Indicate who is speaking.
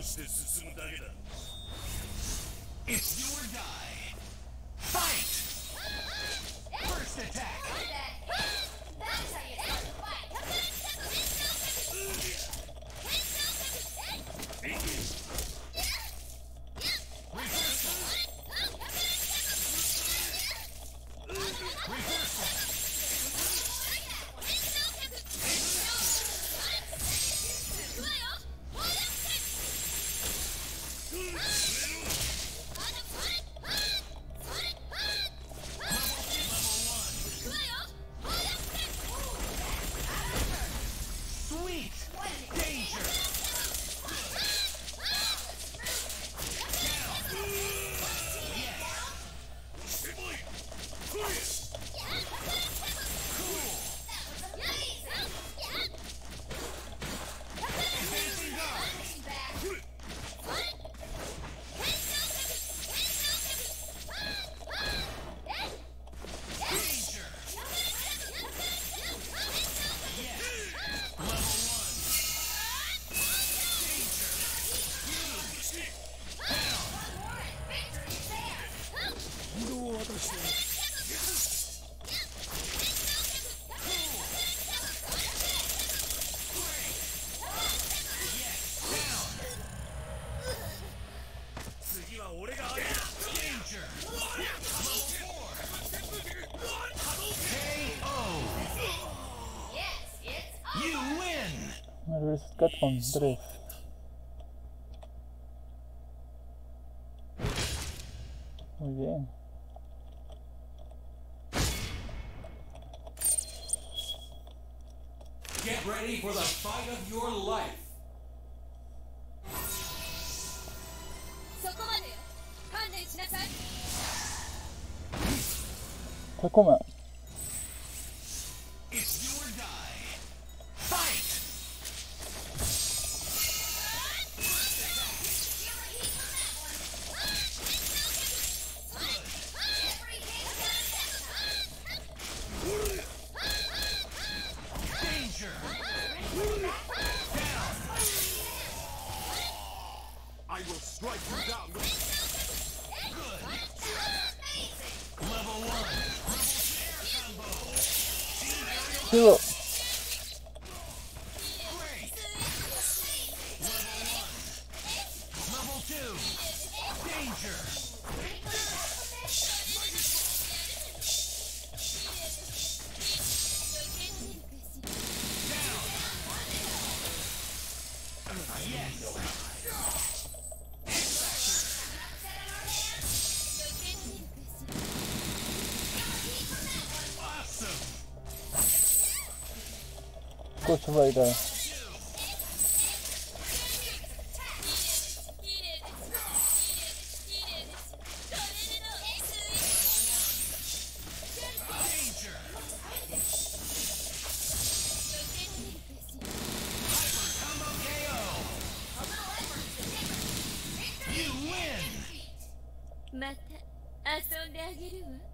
Speaker 1: して進むだけだ。
Speaker 2: It's do or die. Fight! First attack.
Speaker 3: That's how you start the fight.
Speaker 2: Reversal. Reversal. Sweet! Danger!
Speaker 4: Verificat con drift. Muy bien.
Speaker 2: Get ready for the fight of your life.
Speaker 4: 달콤해.
Speaker 2: It's do or die. Fight! Danger! Down!
Speaker 1: I will strike you down.
Speaker 2: Good! Level 1!
Speaker 4: Zero.
Speaker 2: Great! Level 1! Level 2! Danger! Yes! Awesome!
Speaker 4: Ghost Rider.
Speaker 2: Danger! Hyper Combo KO! You win!
Speaker 3: また遊んであげるわ。